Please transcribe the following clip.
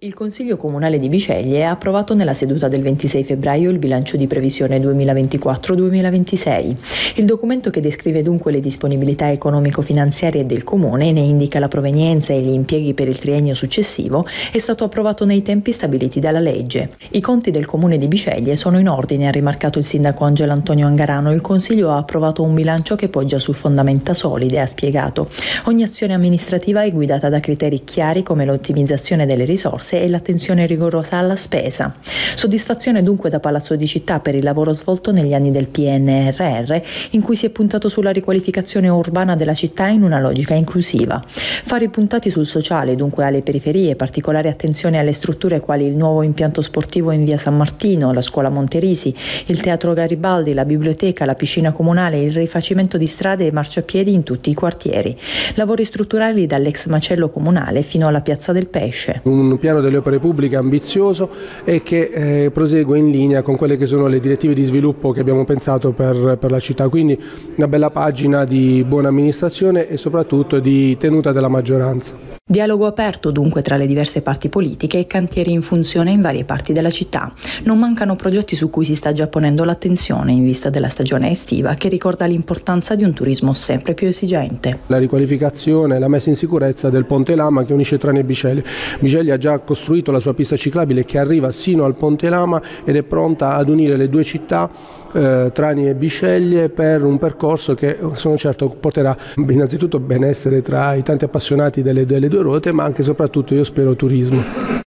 Il Consiglio Comunale di Biceglie ha approvato nella seduta del 26 febbraio il bilancio di previsione 2024-2026. Il documento, che descrive dunque le disponibilità economico-finanziarie del Comune e ne indica la provenienza e gli impieghi per il triennio successivo, è stato approvato nei tempi stabiliti dalla legge. I conti del Comune di Biceglie sono in ordine, ha rimarcato il sindaco Angelo Antonio Angarano. Il Consiglio ha approvato un bilancio che poggia su fondamenta solide, ha spiegato. Ogni azione amministrativa è guidata da criteri chiari come l'ottimizzazione delle risorse e l'attenzione rigorosa alla spesa. Soddisfazione dunque da Palazzo di Città per il lavoro svolto negli anni del PNRR, in cui si è puntato sulla riqualificazione urbana della città in una logica inclusiva. Fari puntati sul sociale, dunque alle periferie, particolare attenzione alle strutture quali il nuovo impianto sportivo in via San Martino, la scuola Monterisi, il teatro Garibaldi, la biblioteca, la piscina comunale, il rifacimento di strade e marciapiedi in tutti i quartieri. Lavori strutturali dall'ex macello comunale fino alla piazza del Pesce. Un piano delle opere pubbliche ambizioso e che prosegue in linea con quelle che sono le direttive di sviluppo che abbiamo pensato per la città, quindi una bella pagina di buona amministrazione e soprattutto di tenuta della maggioranza. Dialogo aperto dunque tra le diverse parti politiche e cantieri in funzione in varie parti della città. Non mancano progetti su cui si sta già ponendo l'attenzione in vista della stagione estiva, che ricorda l'importanza di un turismo sempre più esigente. La riqualificazione e la messa in sicurezza del Ponte Lama che unisce Trani e Biceglie. Biceglie ha già costruito la sua pista ciclabile che arriva sino al Ponte Lama ed è pronta ad unire le due città, Trani e Biceglie, per un percorso che sono certo porterà innanzitutto benessere tra i tanti appassionati delle due ruote, ma anche e soprattutto, io spero, turismo.